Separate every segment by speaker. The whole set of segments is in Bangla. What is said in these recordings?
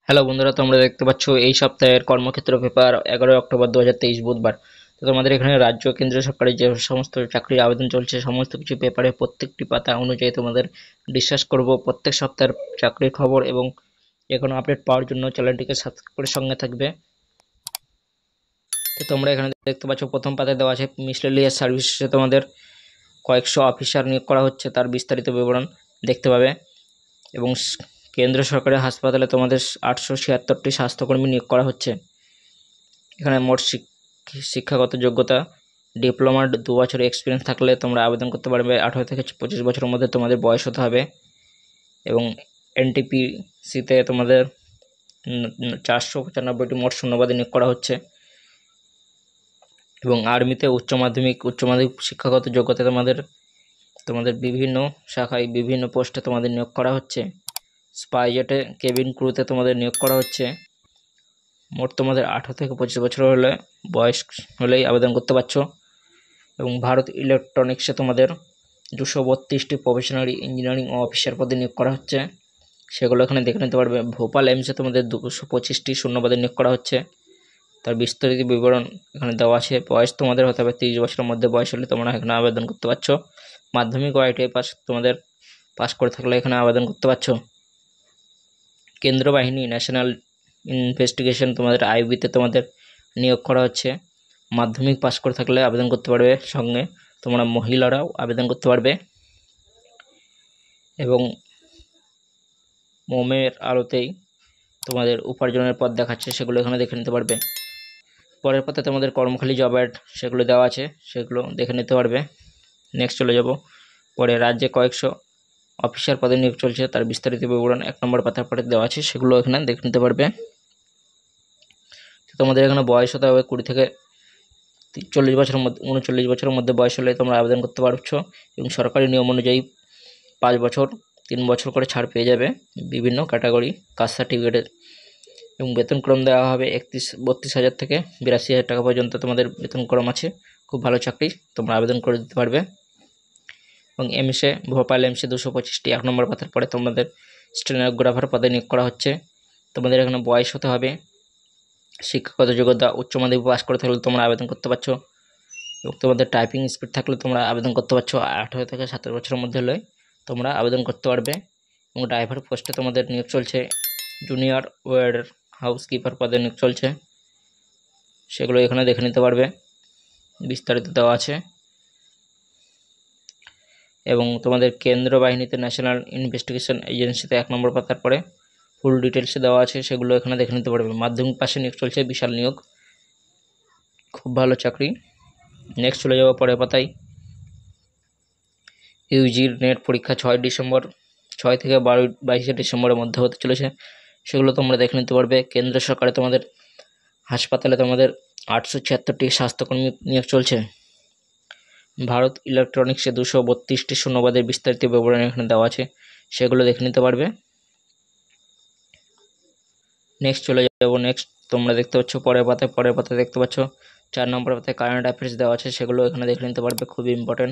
Speaker 1: হ্যালো বন্ধুরা, তোমরা দেখতে পাচ্ছ এই সপ্তাহের কর্মক্ষেত্র পেপার 11 অক্টোবর 2023 বুধবার। তো তোমাদের এখানে রাজ্য কেন্দ্র সরকারের যে সমস্ত চাকরির আবেদন চলছে সমস্ত কিছু পেপারে প্রত্যেকটি পাতা অনুযায়ী তোমাদের ডিসকাস করব প্রত্যেক সপ্তাহের চাকরির খবর, এবং যে কোনো আপডেট পাওয়ার জন্য চ্যানেলটিকে সাবস্ক্রাইব করে সঙ্গে থাকবে। তো তোমরা এখানে দেখতে পাচ্ছ প্রথম পাতায় দেওয়া আছে মিসলেনিয়াস সার্ভিসে তোমাদের কয়েকশো অফিসার নিয়োগ করা হচ্ছে, তার বিস্তারিত বিবরণ দেখতে পাবে। এবং কেন্দ্র সরকারের হাসপাতালে তোমাদের 876টি স্বাস্থ্যকর্মী নিয়োগ করা হচ্ছে। এখানে মোট শিক্ষাগত যোগ্যতা ডিপ্লোমার 2 বছর এক্সপিরিয়েন্স থাকলে তোমরা আবেদন করতে পারবে। 18 থেকে 25 বছরের মধ্যে তোমাদের বয়স হতে হবে। এবং এনটিপিসিতে তোমাদের 495টি মোট শূন্যপদে নিয়োগ করা হচ্ছে। এবং আর্মিতে উচ্চ মাধ্যমিক শিক্ষাগত যোগ্যতা তোমাদের বিভিন্ন শাখায় বিভিন্ন পোস্টে তোমাদের নিয়োগ করা হচ্ছে। স্পাইজেটে কেবিন ক্রুতে তোমাদের নিয়োগ করা হচ্ছে। মোট তোমাদের 18 থেকে 25 বছর বয়স হলেই আবেদন করতে পারছো। এবং ভারত ইলেকট্রনিক্সে তোমাদের 232টি প্রফেশনাল ইঞ্জিনিয়ারিং ও অফিসার পদে নিয়োগ করা হচ্ছে, সেগুলো এখানে দেখে নিতে পারবে। ভোপাল এমসে তোমাদের 225টি শূন্যপদে নিয়োগ করা হচ্ছে, তার বিস্তারিত বিবরণ এখানে দেওয়া আছে। বয়স তোমাদের হতে হবে 30 বছরের মধ্যে বয়স হলে তোমরা এখানে আবেদন করতে পারছো। মাধ্যমিক ও আইটিআই তোমাদের পাস করে থাকলে এখানে আবেদন করতে পারছো। কেন্দ্র বাহিনী ন্যাশনাল ইনভেস্টিগেশন তোমাদের আইবিতে তোমাদের নিয়োগ করা হচ্ছে। মাধ্যমিক পাস করে থাকলে আবেদন করতে পারবে, সঙ্গে তোমরা মহিলারাও আবেদন করতে পারবে। এবং মোমের আলোতেই তোমাদের উপার্জনের পথ দেখাচ্ছে, সেগুলো এখানে দেখে নিতে পারবে। পরের পাতায় তোমাদের কর্মখালী জব অ্যাড সেগুলো দেওয়া আছে, সেগুলো দেখে নিতে পারবে। নেক্সট চলে যাব পরে রাজ্যে কয়েকশো অফিসার পদে নিয়োগ চলছে, তার বিস্তারিত বিবরণ 1 নম্বর পাতার পরে দেওয়া আছে, সেগুলো এখানে দেখে নিতে পারবে। তোমাদের এখানে বয়স হতে হবে 20 থেকে 40 বছরের মধ্যে 39 বছরের মধ্যে বয়স হলে তোমরা আবেদন করতে পারছো। এবং সরকারি নিয়ম অনুযায়ী 5 বছর 3 বছর করে ছাড় পেয়ে যাবে বিভিন্ন ক্যাটাগরি কাস্ট সার্টিফিকেটের। এবং বেতনক্রম দেওয়া হবে 32,000 থেকে 82,000 টাকা পর্যন্ত তোমাদের বেতনক্রম আছে। খুব ভালো চাকরি, তোমরা আবেদন করে দিতে পারবে। এবং এমসে ভোপাল এমসে 225টি 1 নম্বর পাতার পরে তোমাদের স্টেনোগ্রাফার পদে নিয়োগ করা হচ্ছে। তোমাদের এখানে বয়স হতে হবে, শিক্ষাগত যোগ্যতা উচ্চ মাধ্যমিক পাস করে থাকলে তোমরা আবেদন করতে পারছো। এবং তোমাদের টাইপিং স্পিড থাকলে তোমরা আবেদন করতে পারছো। 18 থেকে 17 বছরের মধ্যে হলে তোমরা আবেদন করতে পারবে। এবং ড্রাইভার পোস্টে তোমাদের নিয়োগ চলছে। জুনিয়র ওয়ার হাউসকিপার পদে নিয়োগ চলছে, সেগুলো এখানে দেখে নিতে পারবে, বিস্তারিত দেওয়া আছে। এবং তোমাদের কেন্দ্র বাহিনীতে ন্যাশনাল ইনভেস্টিগেশন এজেন্সিতে 1 নম্বর পাতার পরে ফুল ডিটেলসে দেওয়া আছে, সেগুলো এখানে দেখে নিতে পারবে। মাধ্যমিক পাশে নিয়োগ চলছে, বিশাল নিয়োগ, খুব ভালো চাকরি। নেক্সট চলে যাবো পরের পাতায়। ইউজির নেট পরীক্ষা 6 থেকে 22 ডিসেম্বরের মধ্যে হতে চলেছে, সেগুলো তোমরা দেখে নিতে পারবে। কেন্দ্র সরকারে তোমাদের হাসপাতালে তোমাদের 876টি স্বাস্থ্যকর্মী নিয়োগ চলছে। ভারত ইলেকট্রনিক্সে 232টি শূন্যপদের বিস্তারিত বিবরণ এখানে দেওয়া আছে, সেগুলো দেখে নিতে পারবে। নেক্সট চলে যাব। নেক্সট তোমরা দেখতে পাচ্ছ পরের পাতায় দেখতে পাচ্ছ 4 নম্বর পাতায় কারেন্ট অ্যাফেয়ার্স দেওয়া আছে, সেগুলো এখানে দেখে নিতে পারবে, খুবই ইম্পর্টেন্ট।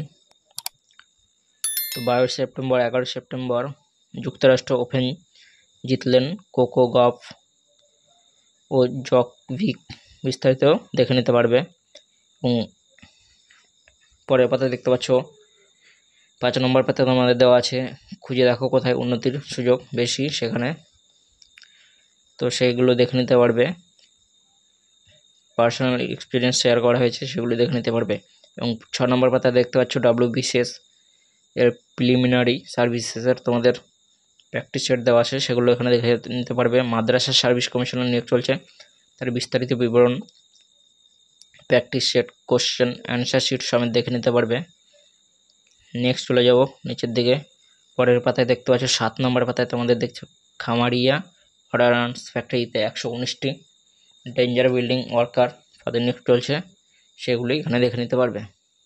Speaker 1: তো 11 সেপ্টেম্বর যুক্তরাষ্ট্র ওপেন জিতলেন কোকো গফ ও জকভিক, বিস্তারিত দেখে নিতে পারবে। এবং পরের পাতায় দেখতে পাচ্ছ 5 নম্বর পাতায় তোমাদের দেওয়া আছে খুঁজে দেখো কোথায় উন্নতির সুযোগ বেশি সেখানে, তো সেইগুলো দেখে নিতে পারবে। পার্সোনাল এক্সপিরিয়েন্স শেয়ার করা হয়েছে, সেগুলো দেখে নিতে পারবে। এবং 6 নম্বর পাতায় দেখতে পাচ্ছ WBCS এর প্রিলিমিনারি সার্ভিসেসের তোমাদের প্র্যাকটিস সেট দেওয়া আছে, সেগুলো এখানে দেখে নিতে পারবে। মাদ্রাসা সার্ভিস কমিশনের নিয়োগ চলছে, তার বিস্তারিত বিবরণ practice set question answer sheet সমেত দেখে নিতে পারবে। নেক্সট চলে যাব নিচের দিকে। পরের পাতায় দেখতে পাচ্ছ 7 নম্বর পাতায় তোমাদের দেখছো খামারিয়া অর্ডান্যান্স ফ্যাক্টরিতে 119টি ডেঞ্জার বিল্ডিং ওয়ার্কার পদে নিয়োগ চলছে, সেগুলি এখানে দেখে নিতে পারবে।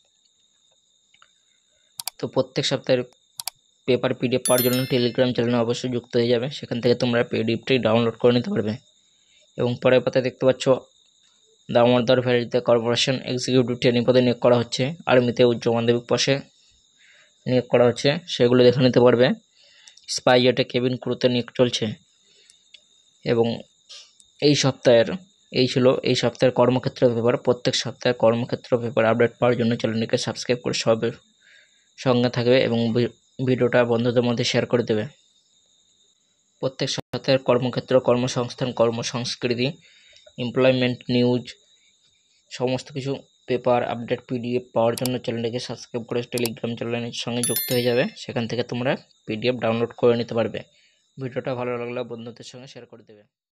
Speaker 1: তো প্রত্যেক সপ্তাহের পেপার পিডিএফ পাওয়ার জন্য টেলিগ্রাম চ্যানেলে অবশ্যই যুক্ত হয়ে যাবে, সেখান থেকে তোমরা পিডিএফটি ডাউনলোড করে নিতে পারবে। এবং পরের পাতায় দেখতে পাচ্ছ দামোদর ভ্যালিতে কর্পোরেশন এক্সিকিউটিভ ট্রেনিং পদে নিয়োগ করা হচ্ছে। আর্মিতে উচ্চ মাধ্যমিক পাশে নিয়োগ করা হচ্ছে, সেগুলো দেখে নিতে পারবে। স্পাইজেটে কেবিন ক্রুতে নিয়োগ চলছে। এবং এই সপ্তাহের কর্মক্ষেত্র পেপার। প্রত্যেক সপ্তাহে কর্মক্ষেত্র পেপার আপডেট পাওয়ার জন্য চ্যানেলটিকে সাবস্ক্রাইব করে সবের সঙ্গে থাকবে এবং ভিডিওটা বন্ধুদের মধ্যে শেয়ার করে দেবে। প্রত্যেক সপ্তাহের কর্মক্ষেত্র, কর্মসংস্থান, কর্মসংস্কৃতি, এমপ্লয়মেন্ট নিউজ সমস্ত কিছু পেপার আপডেট পিডিএফ পাওয়ার জন্য চ্যানেলটিকে সাবস্ক্রাইব করে টেলিগ্রাম চ্যানেলের সঙ্গে যুক্ত হয়ে যাবে। সেখান থেকে তোমরা পিডিএফ ডাউনলোড করে নিতে পারবে। ভিডিওটা ভালো লাগলে বন্ধুদের সঙ্গে শেয়ার করে দেবে।